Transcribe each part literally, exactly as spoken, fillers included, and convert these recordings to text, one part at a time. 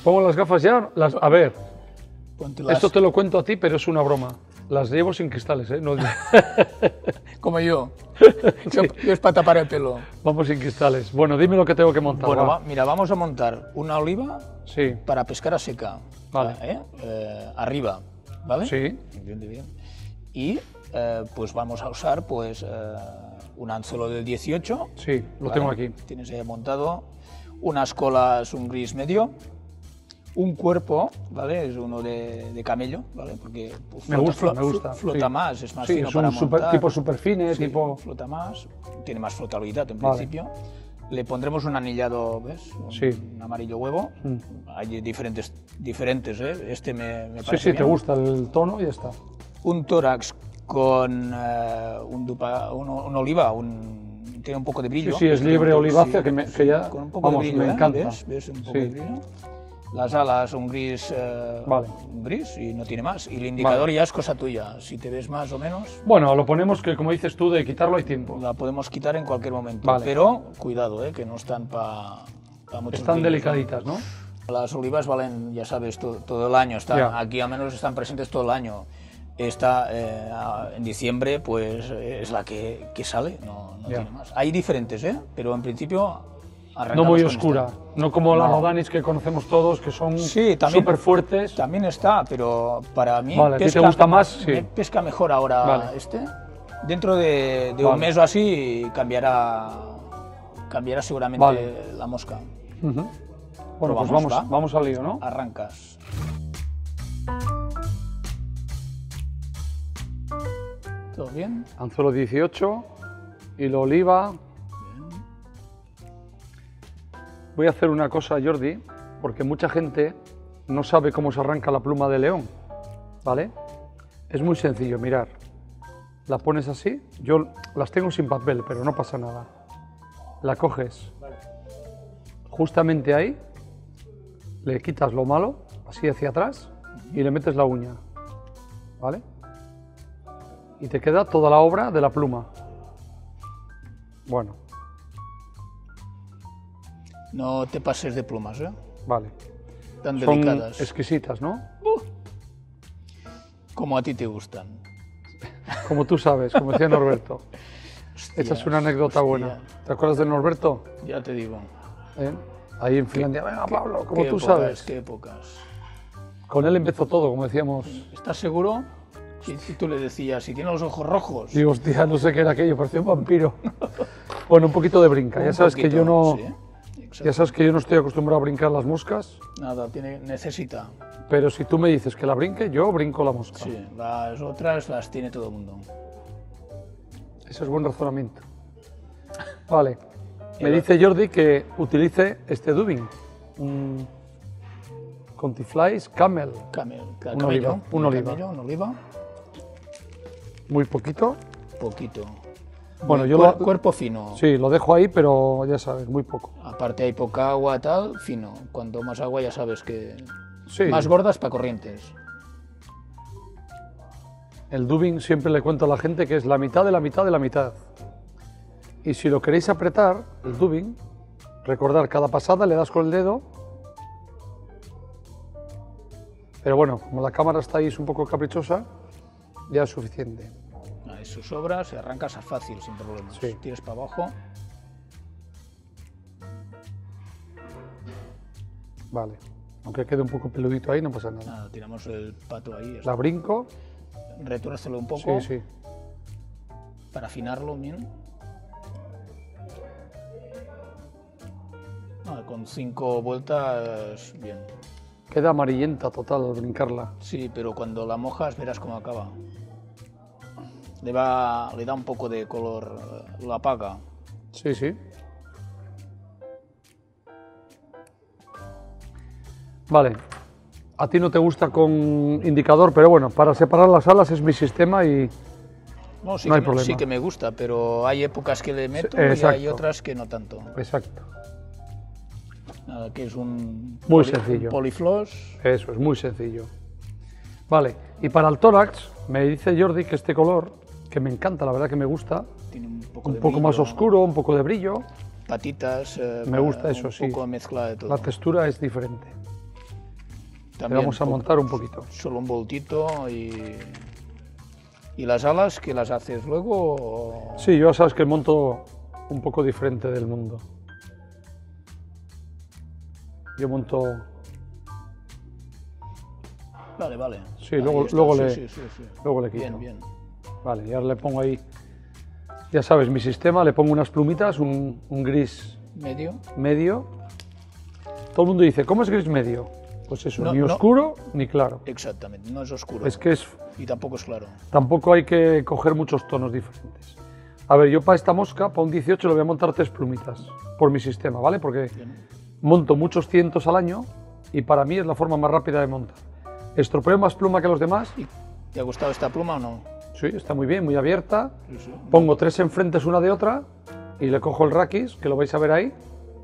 pongo las gafas ya. Las, a ver, Póntelas. esto te lo cuento a ti, pero es una broma. Las llevo sin cristales, ¿eh? No, Como yo. yo. Yo es para tapar el pelo. vamos sin cristales. Bueno, dime lo que tengo que montar. Bueno, va. va, mira, vamos a montar una oliva Sí, para pescar a seca. Vale. ¿eh? Eh, arriba, ¿vale? sí, Bien, bien. Y eh, pues vamos a usar pues eh, un anzuelo del dieciocho. sí, lo ¿vale? tengo aquí. Tienes ahí montado. Unas colas, un gris medio. Un cuerpo, ¿vale? Es uno de, de camello, ¿vale? Porque pues, Me flota, gusta, flo- me gusta. flota sí. más, es más Sí, fino es para un super, montar. tipo superfine, Sí, tipo... flota más, tiene más flotabilidad en Vale. principio. Le pondremos un anillado, ¿ves? Un, Sí. un amarillo huevo. Mm. Hay diferentes, diferentes, ¿eh? Este me, me Sí, parece sí, te bien. gusta el tono y ya está. Un tórax con eh, un, dupa, un, un oliva, un, tiene un poco de Sí, brillo. sí, es libre Sí, olivácea, sí, que, me, sí, que ya, con un poco vamos, de brillo, me ¿eh? encanta. ¿Ves? ¿Ves? Un poco Sí. de brillo. Las alas, un gris, eh, Vale. un gris y no tiene más. Y el indicador Vale. ya es cosa tuya. Si te ves más o menos, Bueno, lo ponemos que, como dices tú, de quitarlo hay tiempo. la podemos quitar en cualquier momento. Vale. Pero cuidado, eh, que no están para pa muchos Están brillos, delicaditas, ¿no? ¿no? Las olivas valen, ya sabes, to- todo el año. Están, Ya. aquí al menos están presentes todo el año. Esta eh, a- en diciembre pues es la que, que sale, no, no Ya. tiene más. Hay diferentes, ¿eh? Pero en principio No arrancamos muy con oscura, esta. no como las No. rodanis que conocemos todos, que son Sí, también- súper fuertes. También está, pero para mí Vale, ¿a ti te gusta más? Sí. me pesca mejor ahora Vale. este. Dentro de, de Vale. un mes o así cambiará, cambiará seguramente Vale. la mosca. Ujú. Bueno, pues Probamos, vamos, ¿va? vamos al lío, ¿no? Arrancas. ¿Todo bien? Anzuelo dieciocho, hilo oliva. Voy a hacer una cosa, Jordi, porque mucha gente no sabe cómo se arranca la pluma de león, ¿vale? Es muy sencillo, mirar. La pones así, yo las tengo sin papel, pero no pasa nada. La coges justamente ahí, le quitas lo malo, así hacia atrás, y le metes la uña, ¿vale? Y te queda toda la obra de la pluma. Bueno, No te pases de plumas, ¿eh? vale. Tan Son delicadas. exquisitas, ¿no? Como a ti te gustan. Como tú sabes, como decía Norberto. Esta es Hostias, una anécdota hostia. buena. ¿Te acuerdas de Norberto? Ya te digo. ¿Eh? Ahí en Finlandia. Venga, Pablo, como Qué tú épocas, sabes. Qué épocas. Con él empezó todo, como decíamos. ¿Estás seguro? Y si tú le decías, si tiene los ojos rojos. Digo, hostia, no sé qué era aquello, parecía un vampiro. Bueno, un poquito de brinca. Ya Un sabes que poquito, yo no, sí, exacto. ya sabes que yo no estoy acostumbrado a brincar las moscas, Nada, tiene, necesita. pero si tú me dices que la brinque, yo brinco la mosca. Sí, las otras las tiene todo el mundo. Ese es buen razonamiento. Vale. Me dice Jordi que utilice este dubbing. Un Contiflies Camel. Camel, Un camello, oliva, un oliva. camello, un oliva, Muy poquito. poquito. Bueno, Muy yo cuer- lo, Cuerpo fino. sí, lo dejo ahí, pero ya sabes, muy poco. Aparte hay poca agua, tal, fino. Cuanto más agua ya sabes que... Sí, Más gordas para corrientes. el dubbing siempre le cuento a la gente que es la mitad de la mitad de la mitad. Y si lo queréis apretar, el dubbing, recordar, cada pasada le das con el dedo. Pero bueno, como la cámara está ahí es un poco caprichosa, ya es suficiente. Ahí sus obras, se arrancas a fácil, sin problemas. Sí. Tires para abajo. Vale. Aunque quede un poco peludito ahí, no pasa nada. Nada, tiramos el pato ahí. La brinco. Retúrcelo un Sí, poco sí. para afinarlo bien. Nada, con cinco vueltas, bien. Queda amarillenta total al brincarla. Sí, pero cuando la mojas verás cómo acaba. Le, va, le da un poco de color, eh, lo apaga. Sí, sí. Vale. A ti no te gusta con indicador, pero bueno, para separar las alas es mi sistema y No, sí, No hay que me, problema. sí que me gusta, pero hay épocas que le meto Sí, y hay exacto. otras que no tanto. exacto. Nada, que es un Muy poli- sencillo. un polifloss. Eso es muy sencillo. Vale, y para el tórax me dice Jordi que este color, que me encanta, la verdad que me gusta, Tiene un poco, un de poco más brillo, oscuro, un poco de brillo, patitas. eh, Me gusta eso, un sí. poco mezcla de todo. la textura es diferente. Le También, vamos a po- montar un poquito. Solo un voltito y... ¿Y las alas que las haces luego? o- Sí, yo ya sabes que monto un poco diferente del mundo. Yo monto... Vale, vale. Sí, Ahí luego- está. luego Sí, le- sí, sí, sí. luego le quito. Bien, bien. Vale, y ahora le pongo ahí... Ya sabes, mi sistema, le pongo unas plumitas, un, un gris Medio. medio. Todo el mundo dice, ¿cómo es gris medio? Pues eso, No, ni no. oscuro ni claro. Exactamente, no es oscuro. Es que es, Y tampoco es claro. tampoco hay que coger muchos tonos diferentes. A ver, yo para esta mosca, para un dieciocho, le voy a montar tres plumitas por mi sistema, ¿vale? Porque Bien. monto muchos cientos al año y para mí es la forma más rápida de montar. Estropeo más pluma que los demás. ¿Y te ha gustado esta pluma o no? Sí, está muy bien, muy abierta. Sí, sí. Pongo tres enfrentes una de otra y le cojo el raquis, que lo vais a ver ahí,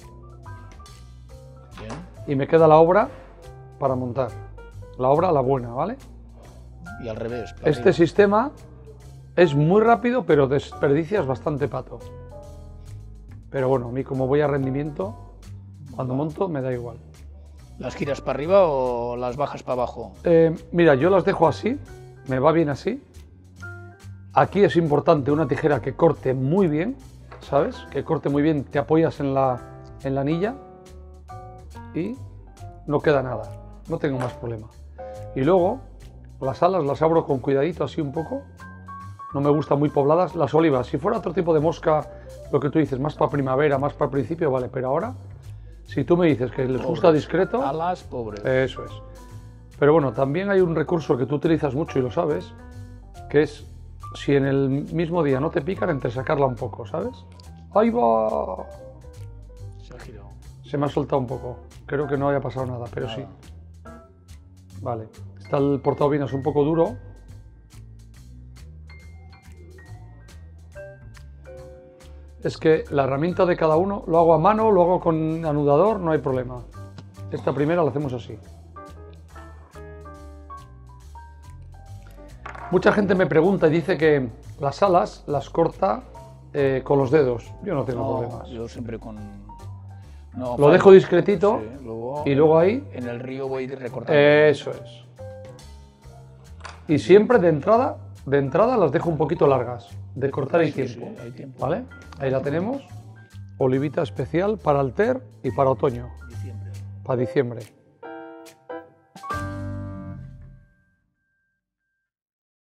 Bien. y me queda la obra para montar. La obra, la buena, ¿vale? Y al revés. para Este arriba. sistema es muy rápido, pero desperdicias bastante pato. Pero bueno, a mí como voy a rendimiento, cuando monto me da igual. ¿Las giras para arriba o las bajas para abajo? Eh, mira, yo las dejo así, me va bien así. Aquí es importante una tijera que corte muy bien, ¿sabes? Que corte muy bien, te apoyas en la, en la anilla y no queda nada, no tengo más problema. Y luego las alas las abro con cuidadito así un poco, no me gustan muy pobladas. Las olivas, si fuera otro tipo de mosca, lo que tú dices, más para primavera, más para principio, vale, pero ahora, si tú me dices que les gusta Pobres. discreto, Alas pobres. eso es. Pero bueno, también hay un recurso que tú utilizas mucho y lo sabes, que es si en el mismo día no te pican, entresacarla un poco, ¿sabes? ¡Ahí va! Se ha girado. Se me ha soltado un poco. Creo que no haya pasado nada, pero sí. Vale. Está el portabobinas un poco duro. Es que la herramienta de cada uno lo hago a mano, lo hago con anudador, no hay problema. Esta primera la hacemos así. Mucha gente me pregunta y dice que las alas las corta eh, con los dedos. Yo no tengo No, problemas. yo siempre con... No, Lo falla. dejo discretito Sí, luego, y luego ahí... En el río voy recortando. Eso es. Y siempre de entrada, de entrada las dejo un poquito largas. De cortar hay Sí, tiempo. sí, hay tiempo. ¿Vale? Ahí la tenemos. Olivita especial para el ter y para otoño, Diciembre. para diciembre.